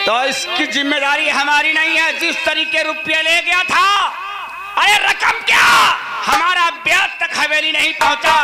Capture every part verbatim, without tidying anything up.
तो इसकी जिम्मेदारी हमारी नहीं है। जिस तरीके रुपये ले गया था, अरे रकम क्या, हमारा ब्याज तक हवेली नहीं पहुंचा।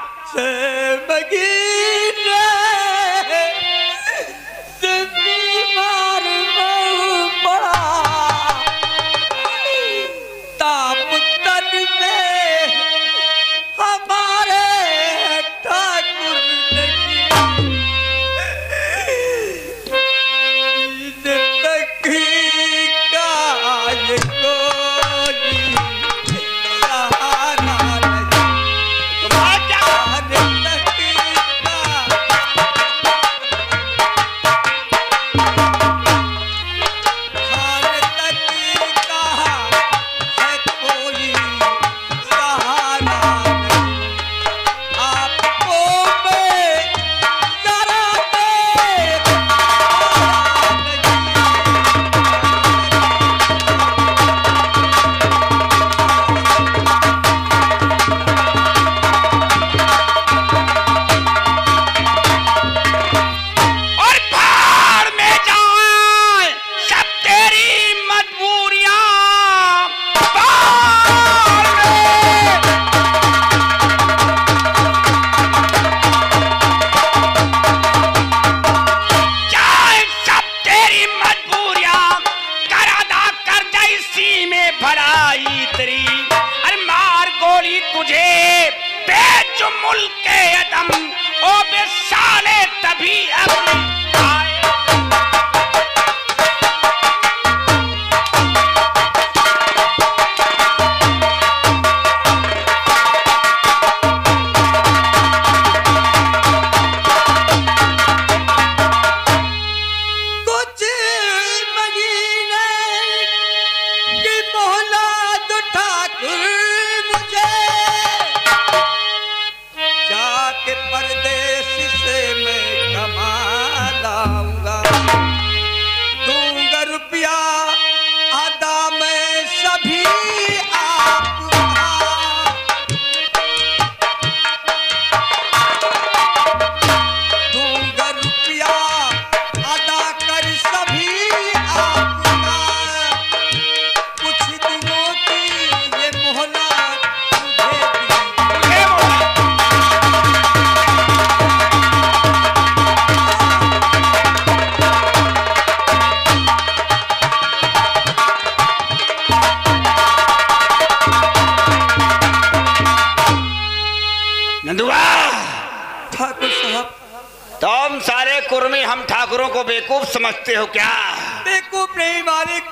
तुम सारे कुर्मी हम ठाकुरों को बेवकूफ समझते हो क्या? बेवकूफ नहीं मालिक,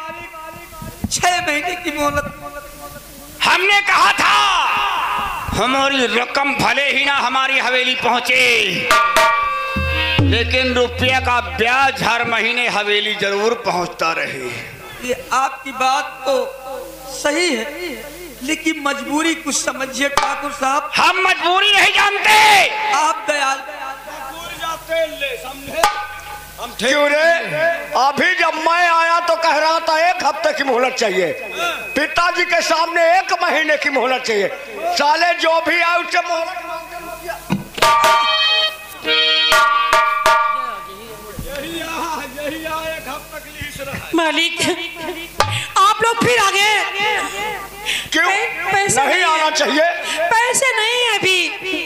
छह महीने की मोहलत। हमने कहा था हमारी रकम भले ही ना हमारी हवेली पहुंचे, लेकिन रुपया का ब्याज हर महीने हवेली जरूर पहुंचता रहे। ये आपकी बात तो सही है, लेकिन मजबूरी कुछ समझिए ठाकुर साहब। हम मजबूरी नहीं जानते, आप दयाल ले समझे। हम क्यों रे, अभी जब मैं आया तो कह रहा था एक हफ्ते की मोहलत चाहिए, पिताजी के सामने एक महीने की मोहलत चाहिए। साले जो भी आए उससे मोहलत मालिक आप लोग फिर आ गए। क्यों नहीं आना चाहिए? पैसे नहीं है अभी।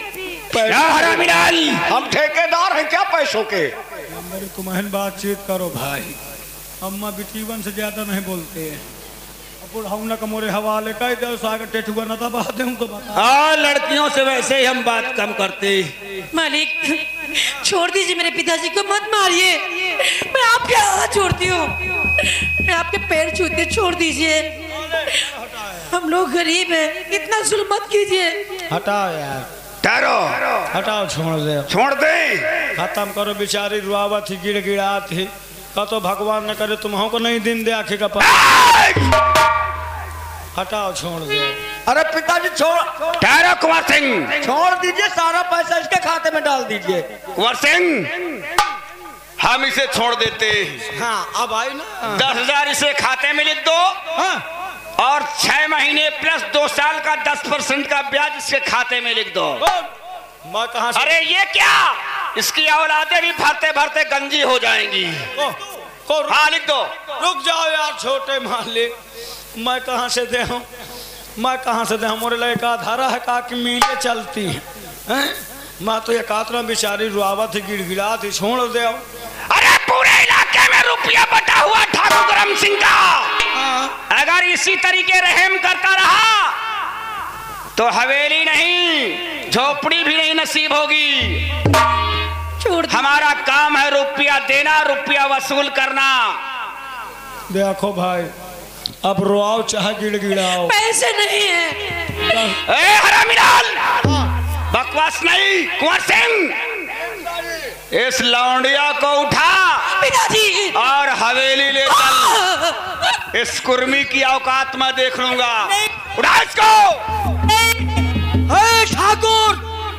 हम ठेकेदार हैं क्या पैसों के? मेरे को महन बातचीत करो भाई, अम्मा बिटीवन से ज्यादा नहीं बोलते हैं। अब कमोरे हवाले का टेठुआ न दबा दूं तो बता। हाँ, लड़कियों से वैसे ही हम बात कम करते। मालिक छोड़ दीजिए, मेरे पिताजी को मत मारिए, मैं आपके हाथ छोड़ती हूँ, मैं आपके पैर छूते, छोड़ दीजिए। हम लोग गरीब हैं, इतना जुल्म मत कीजिए। हटाओ यार, ठहरो, हटाओ, छोड़ दे, छोड़ दे, खत्म करो। बेचारी रुआवा थी, गिड़ गिड़ा थी, का तो भगवान न करे तुम को नहीं दिन दे आखिर का पास। हटाओ, छोड़ दे। अरे पिताजी छोड़, ठहरो कुंवर सिंह, छोड़ दीजिए, सारा पैसा इसके खाते में डाल दीजिए। कुंवर सिंह हम इसे छोड़ देते। हाँ अब आई ना, दस हजार इसे खाते में लिख दो। हाँ। और छह महीने प्लस दो साल का दस परसेंट का ब्याज इसके खाते में लिख दो। मैं कहाँ से? अरे ये क्या, इसकी औलादे भी भरते भरते गंजी हो जाएंगी। को रुक, हाँ लिख दो। रुक जाओ यार छोटे मालिक, मैं कहाँ से दे हूँ, मैं कहाँ से दे हूँ। मोरे लड़का धारा है का कि मीले चलती हैं हैं? मैं तो ये कातरा बेचारी रुआवत थी, गिड़गिड़ा थी, छोड़ दे। अरे पूरे इलाके में रुपया बटा हुआ ठाकुर करम सिंह का, अगर इसी तरीके रहम करता रहा तो हवेली नहीं झोपड़ी भी नहीं नसीब होगी। छोड़ हमारा काम है रुपया देना, रुपया वसूल करना। देखो भाई, अब रोआओ चाहे गिड़गिड़ाओ, पैसे नहीं है। ए हरामीलाल, बकवास नहीं। कुंवर सिंह, इस लौंडिया को उठा पिताजी और हवेली ले चल। इस कुर्मी की औकात मैं देख लूंगा। उठा इसको। ठाकुर,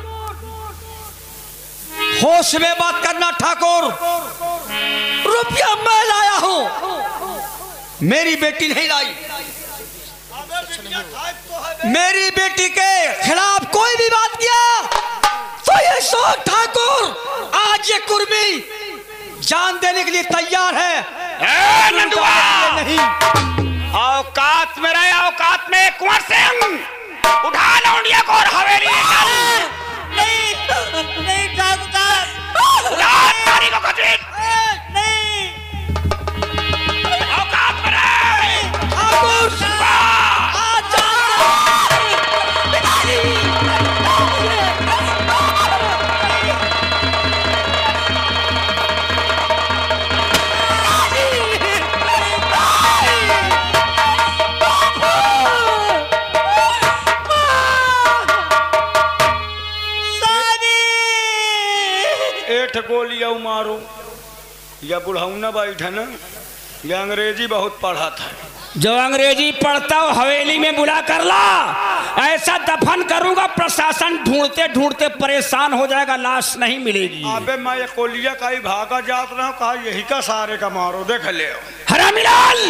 होश में बात करना ठाकुर। रुपया मैं लाया हूं, मेरी बेटी नहीं लाई। मेरी बेटी के खिलाफ कोई भी बात किया तो ये सोच ठाकुर, आज ये कुर्मी जान देने के लिए तैयार है। ए नंदुआ, नहीं औकात में रहे, औकात में। कुंवर सिंह, उठा लौंडिया को और हवेली ले चल। नहीं नहीं ठाकुर साहब, उठा तारी को कचीट। नहीं औकात में रहे। ठाकुर गोलियां मारो, या बुढ़ाऊना बैठा ना, या अंग्रेजी बहुत पढ़ा था। जो अंग्रेजी पढ़ता हो हवेली में बुला कर ला, ऐसा दफन करूंगा प्रशासन ढूंढते ढूंढते परेशान हो जाएगा, लाश नहीं मिलेगी। अबे मैं ये कोलिया का ही भागा जात रहा हूँ, कहा यही का सारे का मारो, देख ले। हरामीलाल,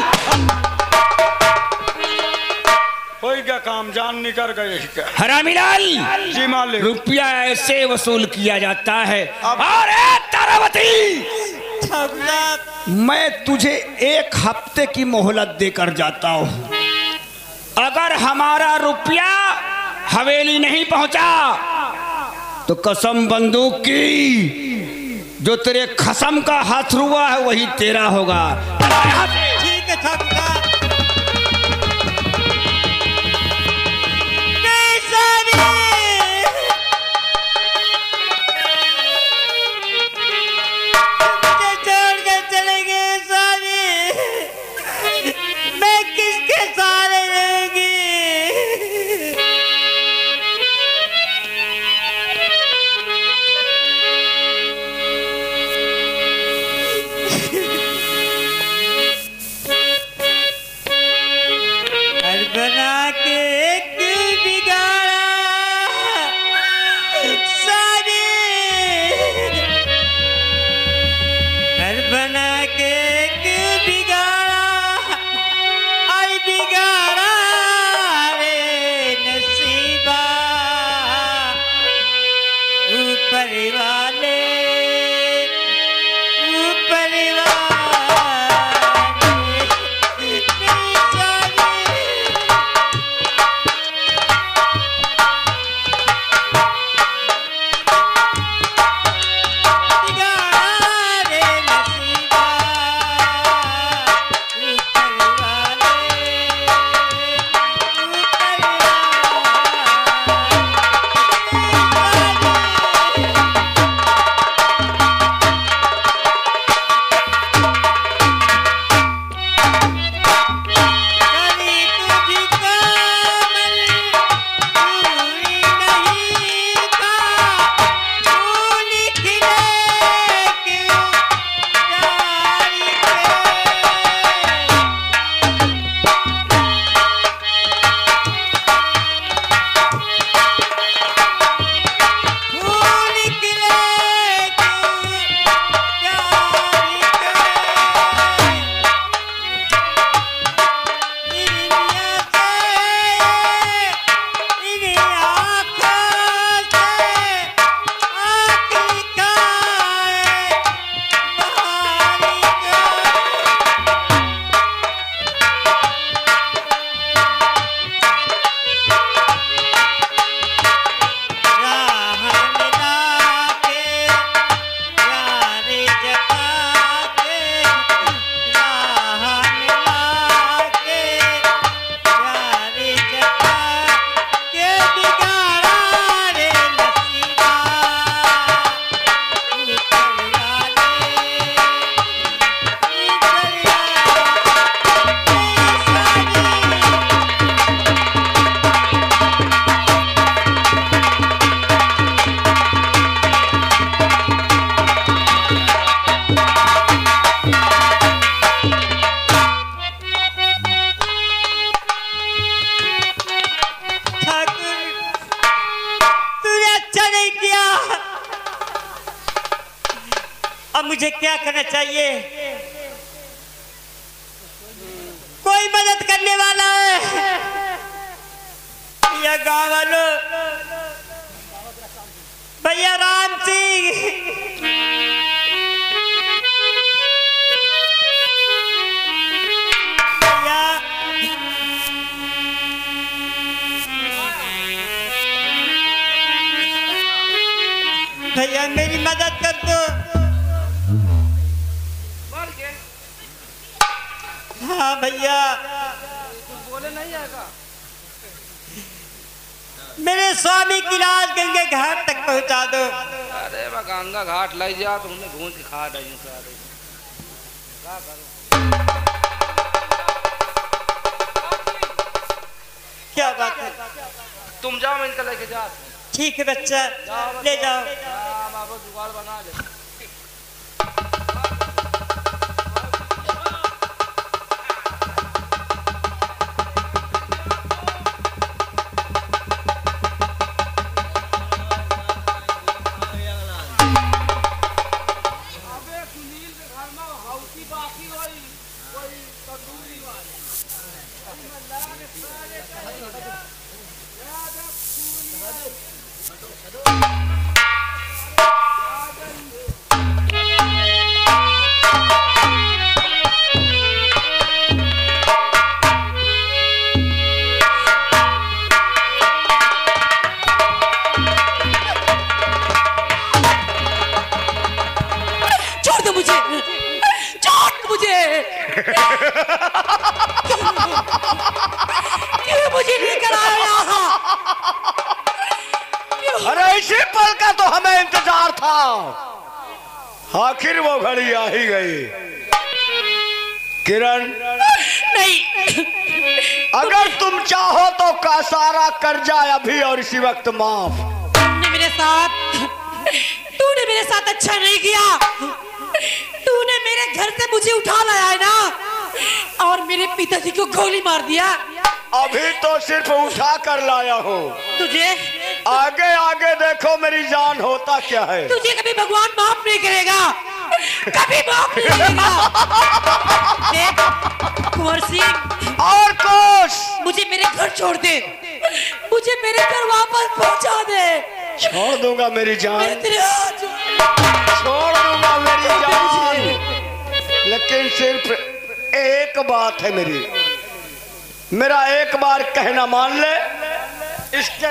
कोई क्या काम जान निकल गए क्या? हरामीलाल जी मालिक। रुपया ऐसे वसूल किया जाता है। अरे तारावती, मैं तुझे एक हफ्ते की मोहलत देकर जाता हूँ। अगर हमारा रुपया हवेली नहीं पहुंचा तो कसम बंदूक की, जो तेरे खसम का हाथ हुआ है वही तेरा होगा। ठीक है ठाकुर साहब। कोई मदद करने वाला है या गाँव वालों? भैया राम सिंह, भैया भैया मेरी मदद कर दो। हाँ भैया, बोले नहीं आएगा। मेरे स्वामी की लाश गंगे घाट तक पहुंचा दो। अरे मैं गंगा घाट लाई जा तो हमने घूंज के खा रही क्या बात है? तुम जाओ, मैं इनका लेके जा। ठीक है बच्चा, ले जाओ। जुगाड़ बना ले। क्यों मुझे लेकर आया यहाँ? अरे इसी पल का तो हमें इंतजार था, आखिर वो घड़ी आ ही गई। किरण, नहीं, अगर तुम चाहो तो का सारा कर्जा अभी और इसी वक्त माफ। तूने मेरे साथ तूने मेरे साथ अच्छा नहीं किया। तूने मेरे घर से मुझे उठा लाया है ना, और मेरे पिताजी को गोली मार दिया। अभी तो सिर्फ उठा कर लाया हूँ, तुझे आगे आगे देखो मेरी जान होता क्या है। तुझे कभी भगवान माफ नहीं करेगा, कभी माफ नहीं करेगा। देख कुंवर सिंह, और कुछ मुझे मेरे घर छोड़ दे, मुझे मेरे घर वापस पहुंचा दे। छोड़ दूंगा मेरी जान, मैं तेरे हाथ छोड़ दूंगा मेरी जान, लेकिन सिर्फ एक बात है मेरी, मेरा एक बार कहना मान ले। इसके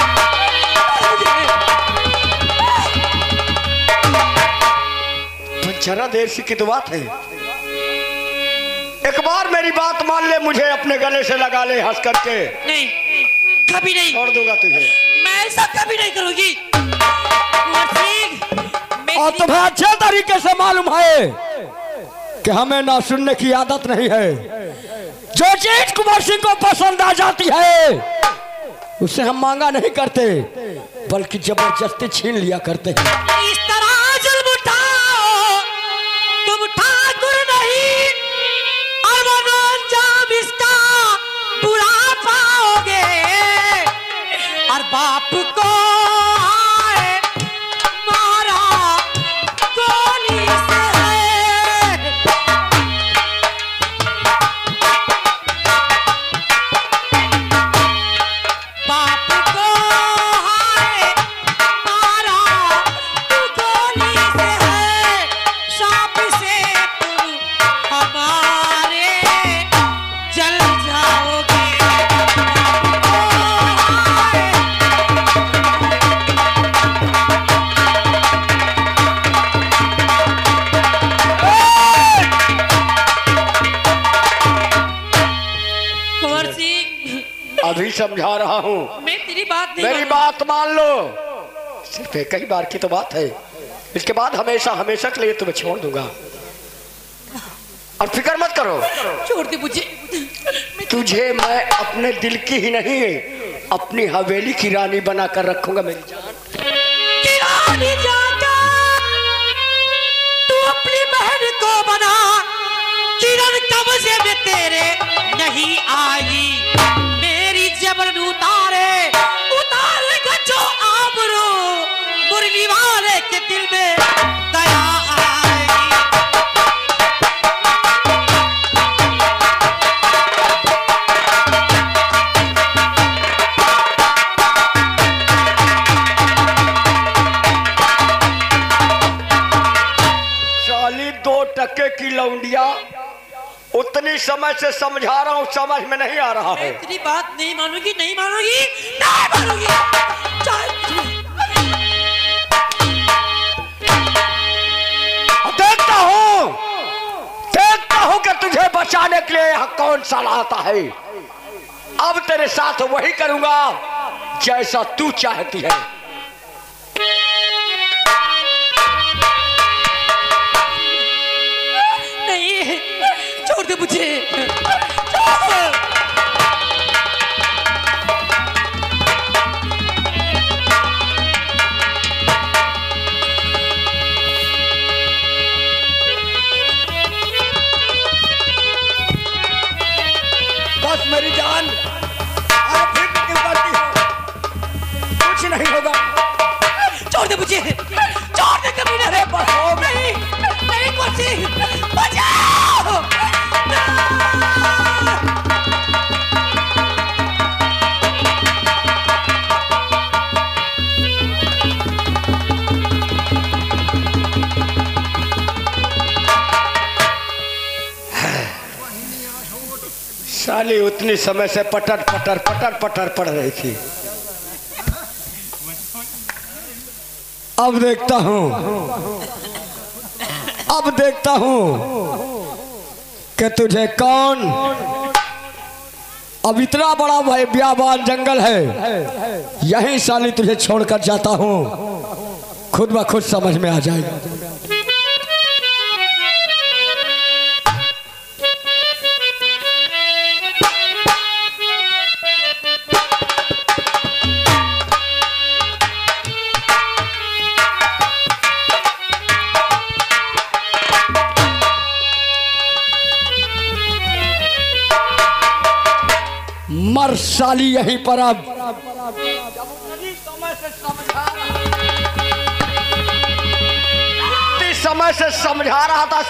जरा देर सी की तो बात है, एक बार मेरी बात मान ले, मुझे अपने गले से लगा ले हंस करके। नहीं, कभी नहीं छोड़ दूंगा तुझे, मैं ऐसा कभी नहीं करूंगी। और तुम्हें अच्छे तरीके से मालूम है कि हमें ना सुनने की आदत नहीं है। जो चीज कुंवर सिंह को पसंद आ जाती है उसे हम मांगा नहीं करते, बल्कि जबरदस्ती छीन लिया करते हैं। इस तरह जुल्म उठाओ, तुम ठाकुर नहीं, और वो अंजाम इसका बुरा पाओगे। और बाप को आए मारा गोली से, बाप को आए मारा गोली से है, सांप से तुम हमारे जल जाओगे। कुंवर सिंह, अभी समझा रहा हूँ, मैं तेरी बात नहीं मेरी मानूंगी। बात मान लो, सिर्फ एक ही बार की तो बात है, इसके बाद हमेशा हमेशा के लिए तुम्हें छोड़ दूंगा, और फिक्र मत करो। छोड़ दे मुझे, तुझे मैं अपने दिल की ही नहीं अपनी हवेली की रानी बना कर रखूंगा मेरी जान। कि रानी जाकर तू अपनी बहन को बना। किरण कब से मैं तेरे नहीं आई, मेरी जबरन उतारे उतारे जो आबरू, मुरली वाले के दिल में दया आएगी। इंडिया, उतनी समय से समझा रहा हूँ, समझ में नहीं आ रहा है। इतनी बात नहीं मानूंगी, नहीं मानूंगी, नहीं मानूंगी। देखता हूँ देखता हूँ कि तुझे बचाने के लिए यहाँ कौन सा आता है। अब तेरे साथ वही करूंगा जैसा तू चाहती है। नहीं, छोड़ दे मुझे। बस मेरी जान, आप फिर क्यों करती हो? कुछ नहीं होगा। छोड़ दे मुझे, छोड़ दे कभी। अरे बस हो। नहीं नहीं कुर्सी, बचाओ। साली उतनी समय से पटर पटर पटर पटर पड़ रही थी। अब देखता हूँ अब देखता हूँ कि तुझे कौन। अब इतना बड़ा भाई बियाबान जंगल है, यहीं साली तुझे छोड़कर जाता हूँ, खुद ब खुद समझ में आ जाएगा। मर साली यहीं पर। अब समय से समझा समय से समझा रहा था,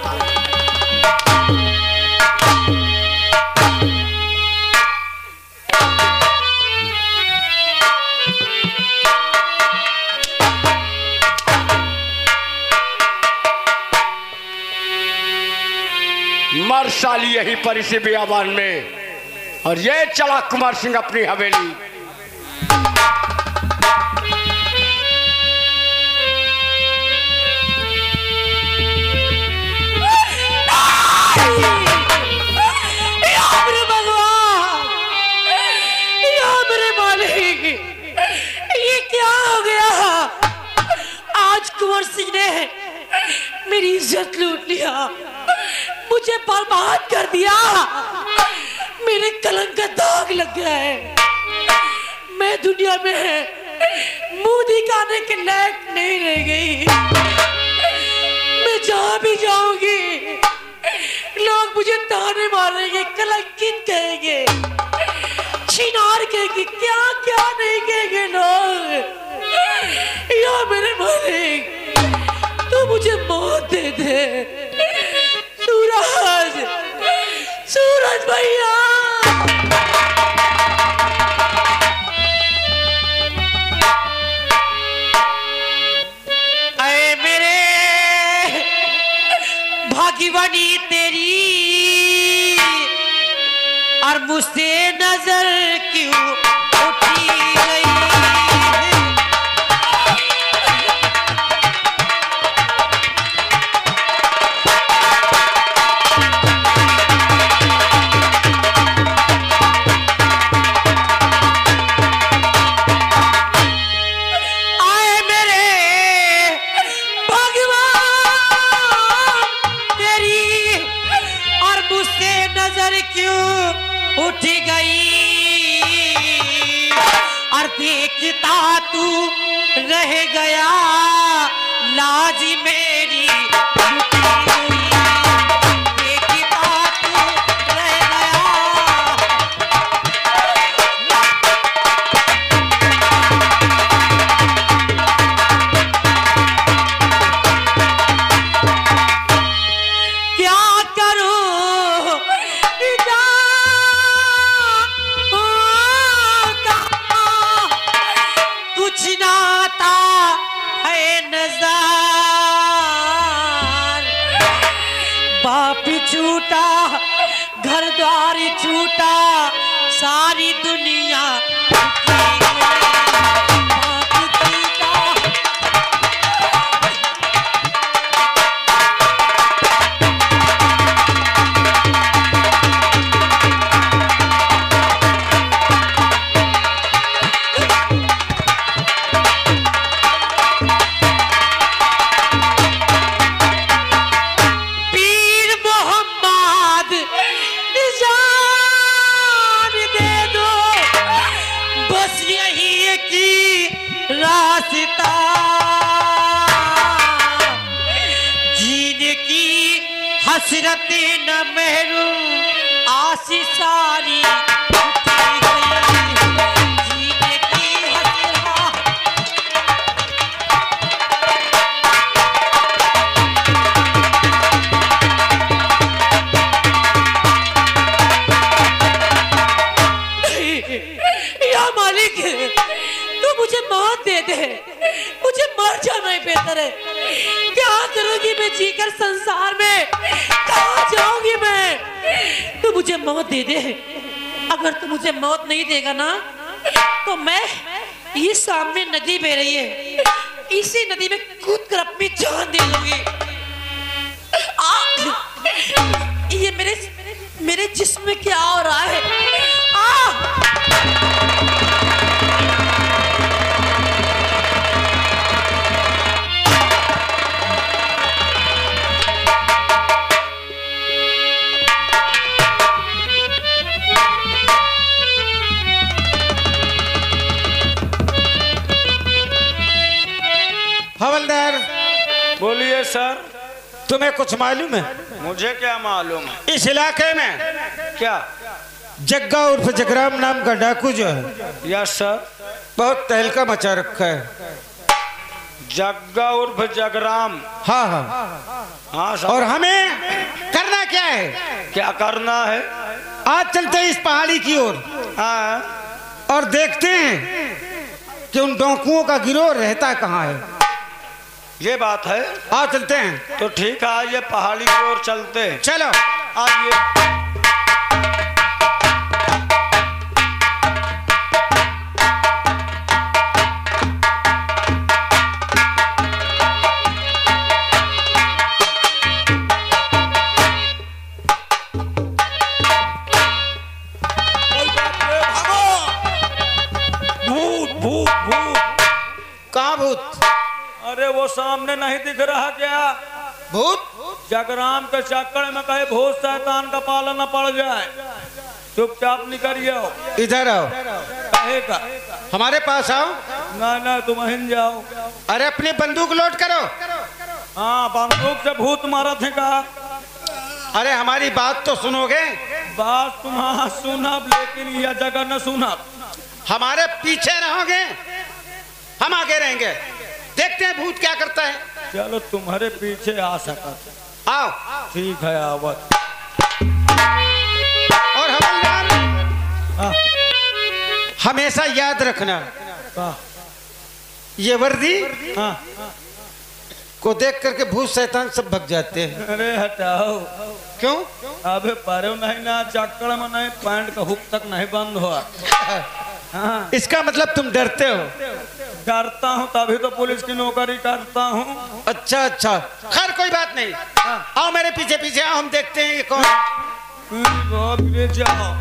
मर साली यहीं पर इसी बियाबान में। और ये चला कुमार सिंह अपनी हवेली। भगवान, मेरे मालिक, ये क्या हो गया? आज कुंवर सिंह ने मेरी इज्जत लूट लिया, मुझे बर्बाद कर दिया, मेरे कलंक का दाग लग गया है। मैं दुनिया में मुंह दिखाने के लायक नहीं रह गई। मैं जहां भी जाऊंगी लोग मुझे ताने मारेंगे, कलंकित कहेंगे, छिनार कहेंगे, क्या क्या नहीं कहेंगे लोग। या मेरे मालिक, तू मुझे मौत दे दे। सूरज, सूरज भैया, अरे मेरे भाग्यवानी तेरी, और मुझसे नजर क्यों उठी गई? उठ गई और देखता तू रह गया, लाज मेरी देखता तू रह गया। क्या करूं कुछ ना आता है नज़र, बाप छूटा घर द्वार छूटा सारी दुनिया हसरते न मेरू आसी सारी जीने की या मालिक तू मुझे मौत दे दे, मुझे मर जाना ही बेहतर है। क्या करूंगी मैं जीकर संसार में, कहाँ जाऊंगी मैं? तू मुझे मौत दे दे। अगर तू मुझे मौत नहीं देगा ना तो मैं, ये सामने नदी बह रही है, इसी नदी में कूद कर अपनी जान दे दूंगी। ये मेरे मेरे जिस्म में क्या हो रहा है? आ! हवलदार, बोलिए सर। तुम्हें कुछ मालूम है? मुझे क्या मालूम है? इस इलाके में क्या? जग्गा उर्फ जगराम नाम का डाकू जो है, यस सर, बहुत तहलका मचा रखा है। जग्गा उर्फ जगराम? हाँ हाँ हाँ सर। और हमें करना क्या है? क्या करना है? आज चलते हैं इस पहाड़ी की ओर हाँ, और देखते हैं कि उन डाकुओं का गिरोह रहता कहाँ है। ये बात है। आ चलते हैं। तो ठीक है, आइए पहाड़ी की ओर चलते हैं। चलो आइए। भूत भूत भूत। कहाँ भूत? अरे वो सामने नहीं दिख रहा क्या? भूत? जगराम के चक्कर में कहे भूत शैतान का पालन न पड़ जाए, चुपचाप निकलिए। इधर आओ। कहेगा हमारे पास आओ। ना ना तुम हिन जाओ। अरे अपनी बंदूक लोड करो। हाँ, बंदूक से भूत मारा थे का? अरे हमारी बात तो सुनोगे? बात तुम्हारा सुनब, लेकिन यह जगह न सुनब। हमारे पीछे रहोगे, हम आगे रहेंगे। देखते हैं भूत क्या करता है। चलो तुम्हारे पीछे आ सका। आओ। ठीक है, आवत। और हवलदार, हाँ। हमेशा याद रखना, हाँ। ये वर्दी हाँ। को देख करके भूत शैतान सब भग जाते हैं। अरे हटाओ। क्यों? अबे पारो नहीं ना, चक्कर में नहीं, पैंट का हुक तक नहीं बंद हुआ। हाँ। इसका मतलब तुम डरते हो? डरता हूँ तभी तो पुलिस की नौकरी करता हूँ। अच्छा अच्छा, खैर कोई बात नहीं। हाँ। आओ मेरे पीछे पीछे आओ, हम देखते हैं ये कौन। ले जाओ।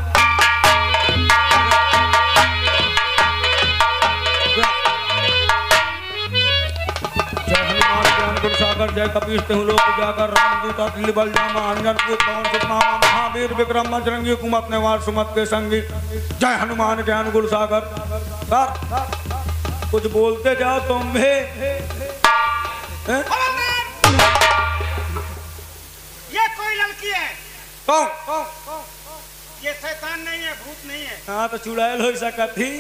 जय हनुमान ज्ञान गुण सागर, जय कपीश तेहु लोक जाकर, रामदूत अतुल्य बल जामा, अंजन पुत्र पवन सुत नामा, महावीर विक्रम बजरंगी, कुमत निवार सुमत के संगी। जय हनुमान ज्ञान गुण सागर। सर कुछ बोलते जाओ तुम भी। ये कोई लड़की है। कौन? ये शैतान नहीं है, भूत नहीं है। हाँ तो चुड़ैल हो सका थी।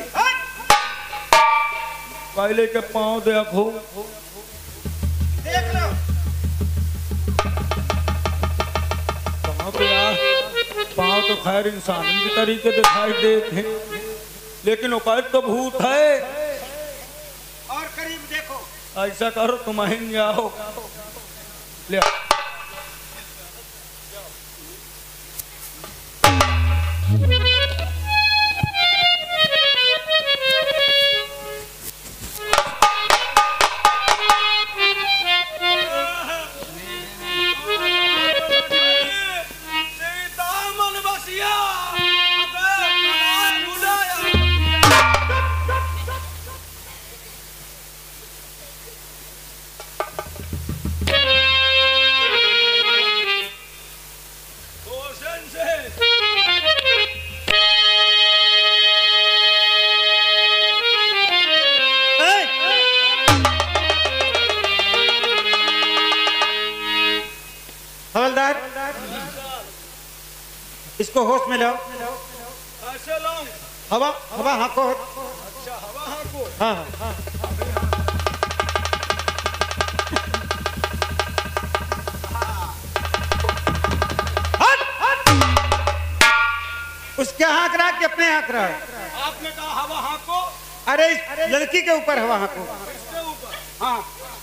पहले के पाँव देखो। देख लो। कहाँ पे यार? पाँव तो खैर इंसान की तरीके दिखाई देते हैं, लेकिन वो कहते तो भूत है। और करीब देखो। ऐसा करो तुम हिन जाओ। ले आओ। हवलदार, इसको होश में लाओ। ऐसे लाऊं? हवा हवा हाँको। अच्छा, हवा हाँको। हाँ हाँ। हट, हट। उसके हाँक रहा कि अपने हाँक रहा है? आपने कहा हवा हाँको? अरे इस लड़की के ऊपर हवा हाँको। इसके ऊपर? हाँ।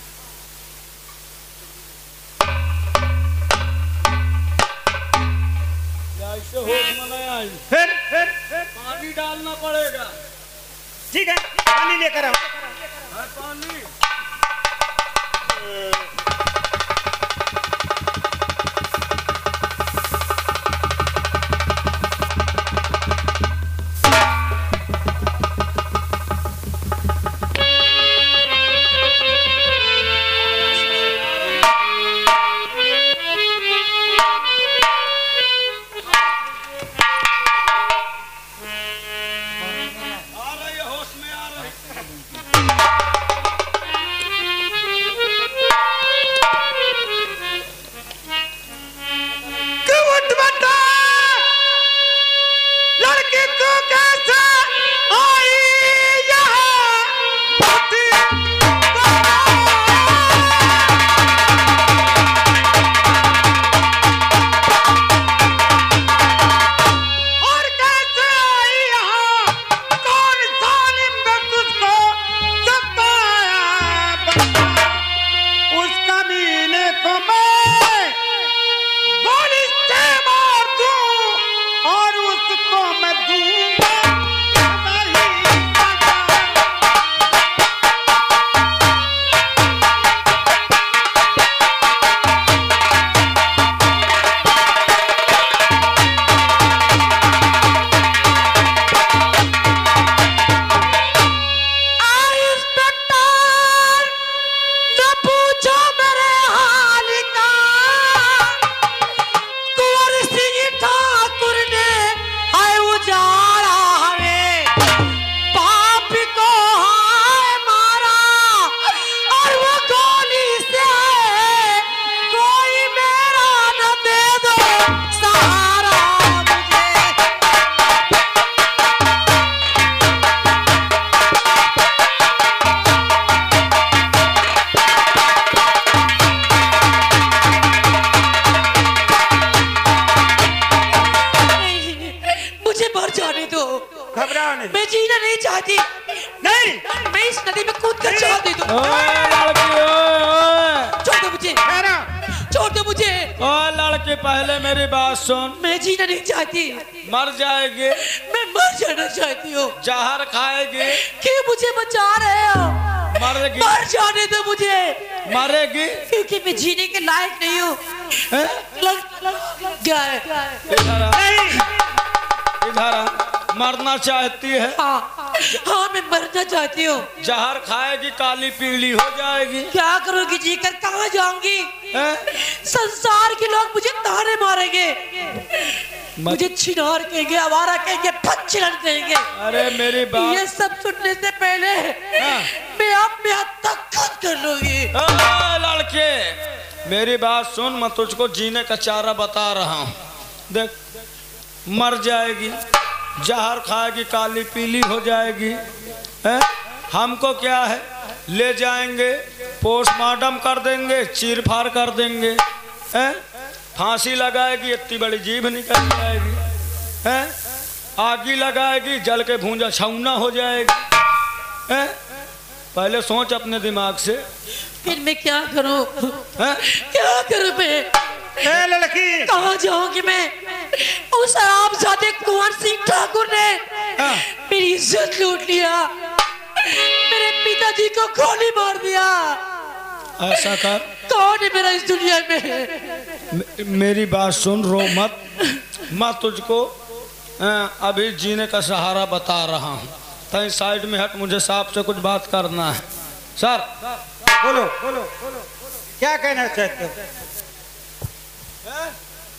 ऐसे होश में नहीं आई। फिर फिर फिर पानी डालना पड़ेगा। ठीक है, पानी लेकर आओ। है पानी? पहले मेरी बात सुन। मैं जीना नहीं चाहती। मर जाएगी। मैं मर जाना चाहती हूँ। जहर खाएगी। क्यों मुझे बचा रहे हो? मरेगी। मर जाने दो मुझे। मरेगी क्योंकि मैं जीने के लायक नहीं हूँ। लग, लग, लग गया है। इधर मरना चाहती है? हाँ, हाँ मैं मरना चाहती हूँ। जहर खाएगी काली पीली हो जाएगी। क्या करोगी जीकर? कहाँ जाऊंगी? संसार के लोग मुझे ताने मारेंगे, मुझे छिनार कहेंगे, आवारा कहेंगे, पच्चीलन कहेंगे। अरे मेरी बात, ये सब सुनने से पहले मैं आप में तक खुद कर लूंगी। लड़के मेरी बात सुन, मैं तुझको जीने का चारा बता रहा हूँ। देख, मर जाएगी, जहर खाएगी, काली पीली हो जाएगी। है? हमको क्या है, ले जाएंगे, पोस्टमार्टम कर देंगे, चीर फाड़ कर देंगे, हैं? फांसी लगाएगी, इतनी बड़ी जीभ निकल जाएगी, हैं? आगी लगाएगी, जल के भूंजा छौना हो जाएगी, हैं? पहले सोच अपने दिमाग से। फिर मैं क्या करूं? क्या करूं मैं? लड़की कहाँ जाऊंगी मैं? उस शराबजादे कुंवर सिंह ठाकुर ने मेरी इज्जत लूट लिया, मेरे पिताजी को गोली मार दिया। ऐसा कर, कौन है मेरा इस दुनिया में? मेरी बात सुन, रो मत। मैं तुझको अभी जीने का सहारा बता रहा हूँ। कहीं साइड में हट, मुझे साहब से कुछ बात करना है। सर बोलो बोलो बोलो, क्या कहना चाहते हो? क्या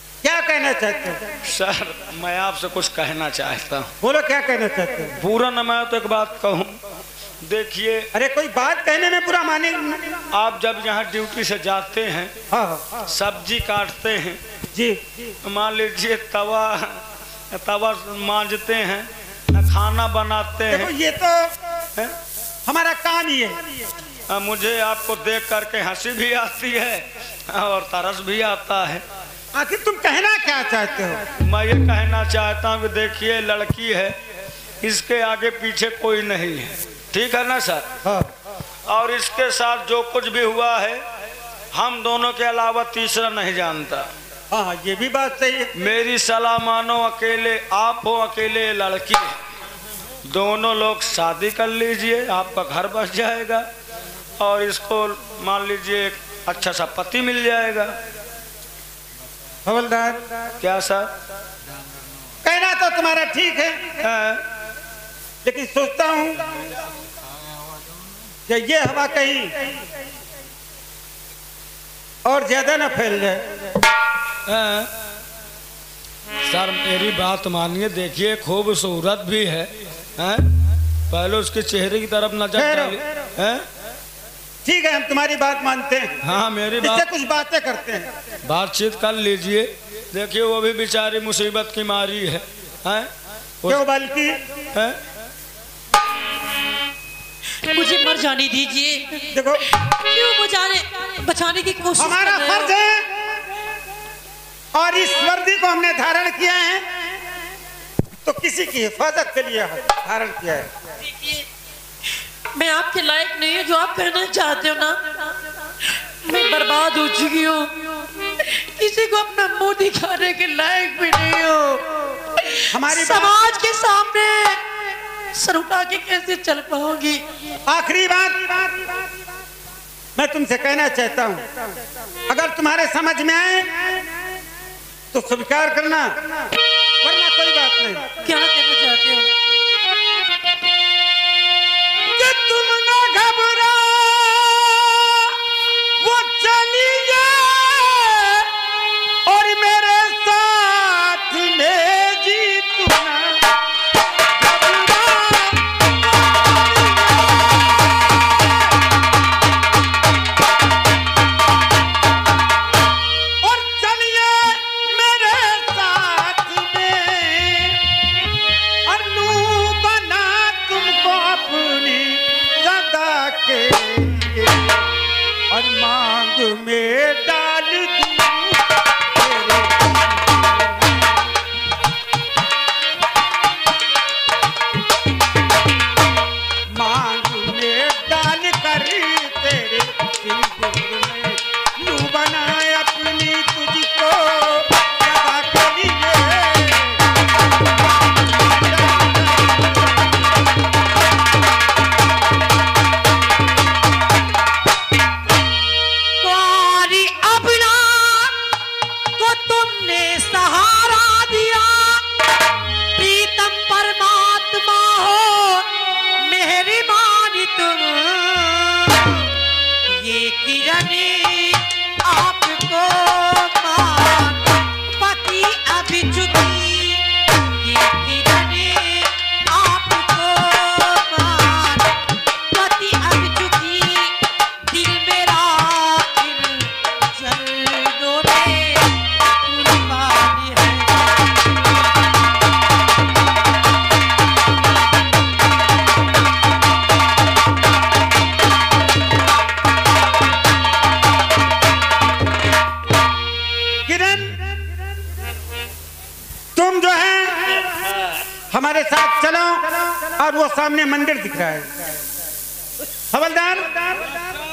कहना चाहते हो? सर मैं आपसे कुछ कहना चाहता हूँ। बोलो क्या कहना चाहते हो? पूरा न मैं तो एक बात कहूँ, देखिए अरे कोई बात कहने में पूरा माने। आप जब यहाँ ड्यूटी से जाते हैं, हाँ सब्जी काटते हैं जी, मान लीजिए तवा तवा मांजते हैं, खाना बनाते हैं। देखो ये तो हैं? हमारा काम ही है। आ, मुझे आपको देख करके हंसी भी आती है और तरस भी आता है। आखिर तुम कहना क्या चाहते हो? मैं ये कहना चाहता हूँ कि देखिए लड़की है, इसके आगे पीछे कोई नहीं है, ठीक है ना सर? हाँ। और इसके साथ जो कुछ भी हुआ है हम दोनों के अलावा तीसरा नहीं जानता। हाँ ये भी बात सही है। मेरी सलाह मानो, अकेले आप हो, अकेले लड़की है, दोनों लोग शादी कर लीजिए, आपका घर बस जाएगा और इसको मान लीजिए एक अच्छा सा पति मिल जाएगा। हवलदार क्या सर? कहना तो तुम्हारा ठीक है, है? लेकिन सोचता हूँ कि ये हवा कहीं और ज्यादा ना फैल जाए। है? सर मेरी बात मानिए, देखिए खूबसूरत भी है, हैं? पहले उसके चेहरे की तरफ नजर डालिए। हैं? ठीक है हम तुम्हारी बात मानते हैं। हाँ मेरी इससे बात, कुछ बातें करते हैं। बातचीत कर लीजिए। देखिए वो भी बेचारी मुसीबत की मारी है, हैं? क्यों बल्कि हैं? मुझे मर जाने दीजिए। देखो क्यों बचाने बचाने की कोशिश हमारा कर रहे हो? फर्ज है और इस वर्दी को हमने धारण किया है तो किसी की हिफाजत के लिए धारण किया है। देखिए मैं आपके लायक नहीं हूँ, जो आप कहना चाहते हो ना, मैं बर्बाद हो चुकी हूँ, किसी को अपना मुंह दिखाने के लायक भी नहीं हूँ। हमारी समाज के सामने सर उठा के कैसे चल पाओगी? आखिरी बात मैं तुमसे कहना चाहता हूँ, अगर तुम्हारे समझ में आए तो स्वीकार करना, वरना कोई बात नहीं। क्या कहना चाहते हो? कि तुम ना घबरा, वो चली जाए और मेरे साथ में जी तू ना और चलिए मेरे साथ में, अन्नू बना तुमको अपनी सदा के लिए और मांग में डाल दूं तेरे मांग में डाल कर तेरे सिंदूर में यूं बनाए अपनी तुझको सदा के लिए। कुंवारी अपना को तुमने सहारा दिया, प्रीतम परमात्मा हो मेहरबानी तुम, ये किरणें आपको मान पति अभी चुकी, ये किरणें आपको मान पति अभी चुकी, दिल मेरा इन चरणों में कुर्बान है। किरण तुम जो है हमारे साथ चलो, और वो सामने मंदिर दिख रहा है। हवलदार